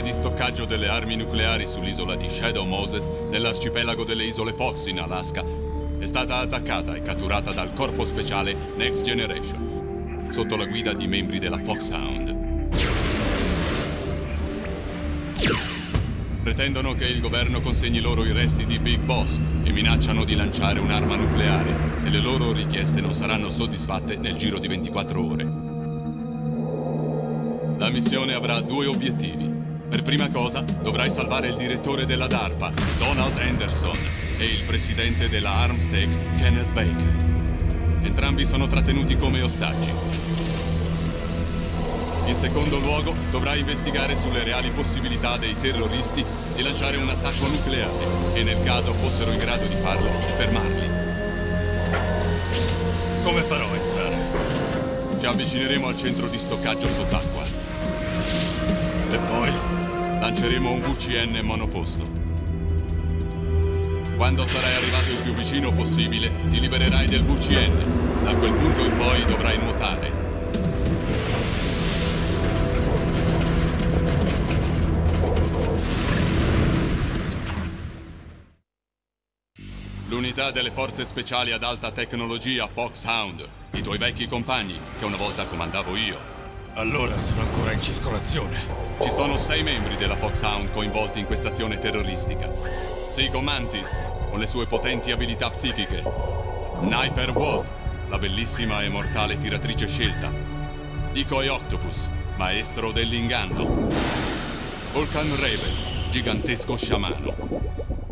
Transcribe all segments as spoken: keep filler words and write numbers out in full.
base di stoccaggio delle armi nucleari sull'isola di Shadow Moses, nell'arcipelago delle isole Fox in Alaska, è stata attaccata e catturata dal corpo speciale Next Generation, sotto la guida di membri della Foxhound. Pretendono che il governo consegni loro i resti di Big Boss e minacciano di lanciare un'arma nucleare se le loro richieste non saranno soddisfatte nel giro di ventiquattro ore. La missione avrà due obiettivi. Per prima cosa, dovrai salvare il direttore della DARPA, Donald Anderson, e il presidente della Armstech, Kenneth Baker. Entrambi sono trattenuti come ostaggi. In secondo luogo, dovrai investigare sulle reali possibilità dei terroristi di lanciare un attacco nucleare e, nel caso fossero in grado di farlo, di fermarli. Come farò a entrare? Ci avvicineremo al centro di stoccaggio sott'acqua. E poi? Lanceremo un V C N monoposto. Quando sarai arrivato il più vicino possibile, ti libererai del V C N. Da quel punto in poi dovrai nuotare. L'unità delle forze speciali ad alta tecnologia Foxhound, i tuoi vecchi compagni, che una volta comandavo io. Allora sono ancora in circolazione. Ci sono sei membri della Foxhound coinvolti in questa azione terroristica. Psycho Mantis, con le sue potenti abilità psichiche. Sniper Wolf, la bellissima e mortale tiratrice scelta. Decoy Octopus, maestro dell'inganno. Vulcan Raven, gigantesco sciamano.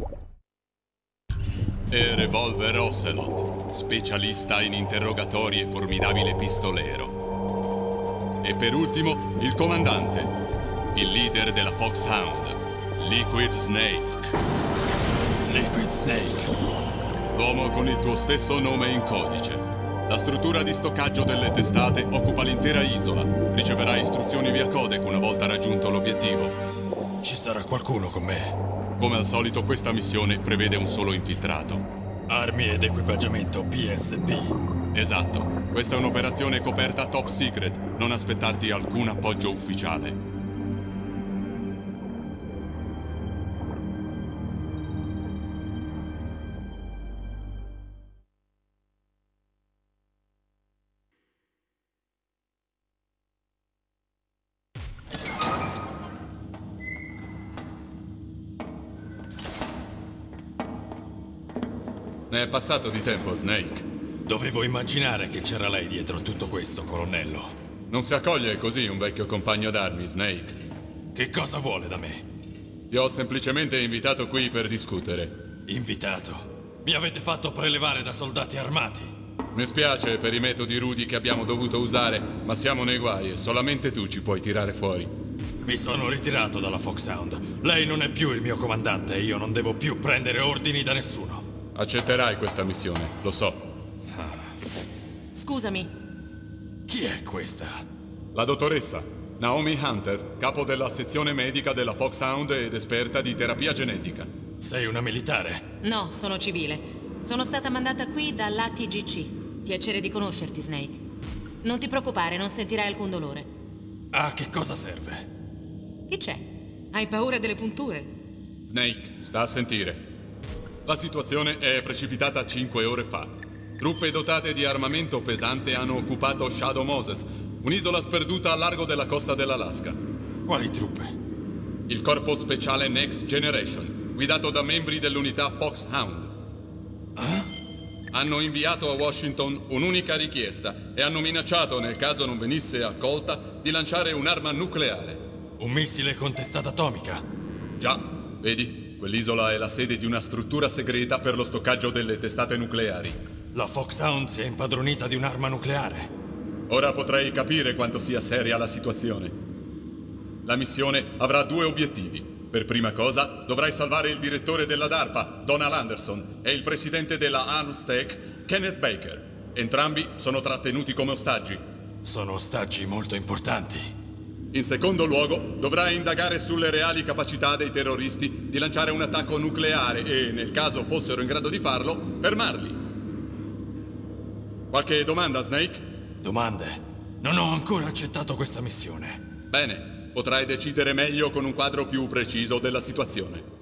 E Revolver Ocelot, specialista in interrogatori e formidabile pistolero. E per ultimo, il comandante, il leader della Foxhound, Liquid Snake. Liquid Snake. L'uomo con il tuo stesso nome in codice. La struttura di stoccaggio delle testate occupa l'intera isola. Riceverai istruzioni via codec una volta raggiunto l'obiettivo. Ci sarà qualcuno con me? Come al solito, questa missione prevede un solo infiltrato. Armi ed equipaggiamento P S P. Esatto. Questa è un'operazione coperta top secret. Non aspettarti alcun appoggio ufficiale. Ne è passato di tempo, Snake. Dovevo immaginare che c'era lei dietro tutto questo, colonnello. Non si accoglie così un vecchio compagno d'armi, Snake. Che cosa vuole da me? Ti ho semplicemente invitato qui per discutere. Invitato? Mi avete fatto prelevare da soldati armati. Mi spiace per i metodi rudi che abbiamo dovuto usare, ma siamo nei guai e solamente tu ci puoi tirare fuori. Mi sono ritirato dalla Foxhound. Lei non è più il mio comandante e io non devo più prendere ordini da nessuno. Accetterai questa missione, lo so. Scusami. Chi è questa? La dottoressa, Naomi Hunter, capo della sezione medica della Foxhound ed esperta di terapia genetica. Sei una militare? No, sono civile. Sono stata mandata qui dall'A T G C. Piacere di conoscerti, Snake. Non ti preoccupare, non sentirai alcun dolore. A che cosa serve? Che c'è? Hai paura delle punture? Snake, sta a sentire. La situazione è precipitata cinque ore fa. Truppe dotate di armamento pesante hanno occupato Shadow Moses, un'isola sperduta a largo della costa dell'Alaska. Quali truppe? Il corpo speciale Next Generation, guidato da membri dell'unità Foxhound. Ah? Hanno inviato a Washington un'unica richiesta e hanno minacciato, nel caso non venisse accolta, di lanciare un'arma nucleare. Un missile con testata atomica? Già, vedi? Quell'isola è la sede di una struttura segreta per lo stoccaggio delle testate nucleari. La Foxhound si è impadronita di un'arma nucleare. Ora potrei capire quanto sia seria la situazione. La missione avrà due obiettivi. Per prima cosa, dovrai salvare il direttore della DARPA, Donald Anderson, e il presidente della Armstech, Kenneth Baker. Entrambi sono trattenuti come ostaggi. Sono ostaggi molto importanti. In secondo luogo, dovrai indagare sulle reali capacità dei terroristi di lanciare un attacco nucleare e, nel caso fossero in grado di farlo, fermarli. Qualche domanda, Snake? Domande? Non ho ancora accettato questa missione. Bene. Potrai decidere meglio con un quadro più preciso della situazione.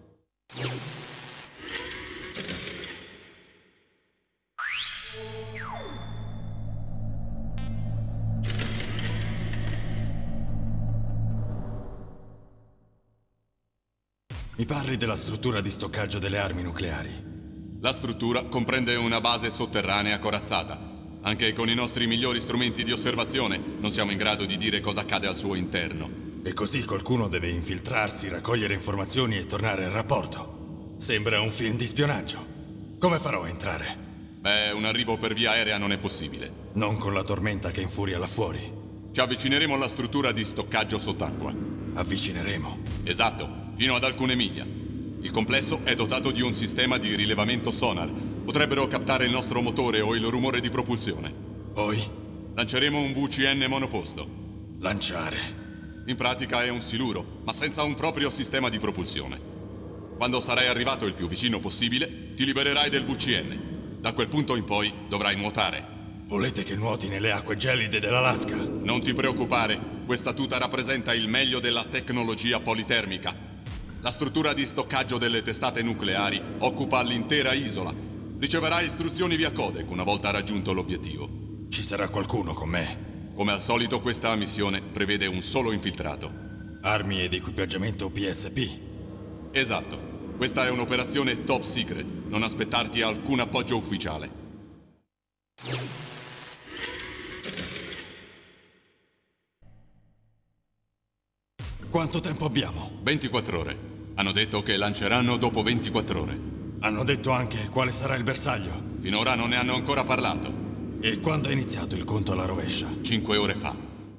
Mi parli della struttura di stoccaggio delle armi nucleari? La struttura comprende una base sotterranea corazzata. Anche con i nostri migliori strumenti di osservazione non siamo in grado di dire cosa accade al suo interno. E così qualcuno deve infiltrarsi, raccogliere informazioni e tornare al rapporto. Sembra un film di spionaggio. Come farò a entrare? Beh, un arrivo per via aerea non è possibile. Non con la tormenta che infuria là fuori. Ci avvicineremo alla struttura di stoccaggio sott'acqua. Avvicineremo? Esatto. Fino ad alcune miglia. Il complesso è dotato di un sistema di rilevamento sonar. Potrebbero captare il nostro motore o il rumore di propulsione. Poi? Lanceremo un V C N monoposto. Lanciare? In pratica è un siluro, ma senza un proprio sistema di propulsione. Quando sarai arrivato il più vicino possibile, ti libererai del V C N. Da quel punto in poi dovrai nuotare. Volete che nuoti nelle acque gelide dell'Alaska? Non ti preoccupare, questa tuta rappresenta il meglio della tecnologia politermica. La struttura di stoccaggio delle testate nucleari occupa l'intera isola. Riceverai istruzioni via codec una volta raggiunto l'obiettivo. Ci sarà qualcuno con me? Come al solito, questa missione prevede un solo infiltrato. Armi ed equipaggiamento P S P? Esatto. Questa è un'operazione top secret. Non aspettarti alcun appoggio ufficiale. Quanto tempo abbiamo? ventiquattro ore. Hanno detto che lanceranno dopo ventiquattro ore. Hanno detto anche quale sarà il bersaglio? Finora non ne hanno ancora parlato. E quando è iniziato il conto alla rovescia? Cinque ore fa.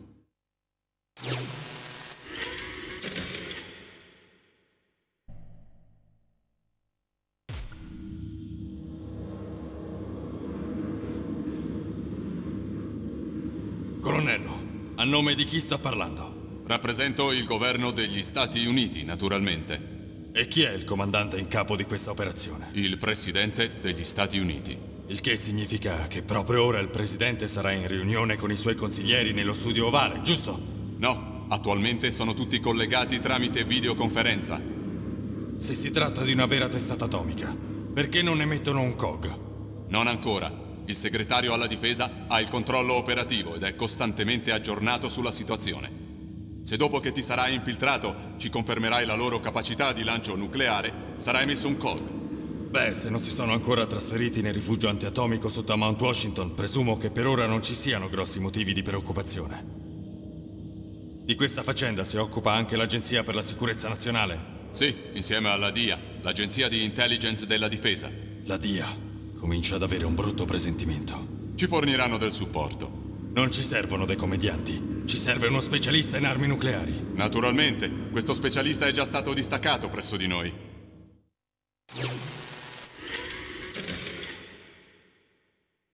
Colonnello, a nome di chi sta parlando? Rappresento il governo degli Stati Uniti, naturalmente. E chi è il comandante in capo di questa operazione? Il presidente degli Stati Uniti. Il che significa che proprio ora il presidente sarà in riunione con i suoi consiglieri nello studio ovale, giusto? No, attualmente sono tutti collegati tramite videoconferenza. Se si tratta di una vera testata atomica, perché non emettono un C O G? Non ancora. Il segretario alla difesa ha il controllo operativo ed è costantemente aggiornato sulla situazione. Se dopo che ti sarai infiltrato ci confermerai la loro capacità di lancio nucleare, sarà emesso un C O G. Beh, se non si sono ancora trasferiti nel rifugio antiatomico sotto a Mount Washington, presumo che per ora non ci siano grossi motivi di preoccupazione. Di questa faccenda si occupa anche l'Agenzia per la Sicurezza Nazionale? Sì, insieme alla D I A, l'Agenzia di Intelligence della Difesa. La D I A comincia ad avere un brutto presentimento. Ci forniranno del supporto. Non ci servono dei commedianti. Ci serve uno specialista in armi nucleari. Naturalmente, questo specialista è già stato distaccato presso di noi.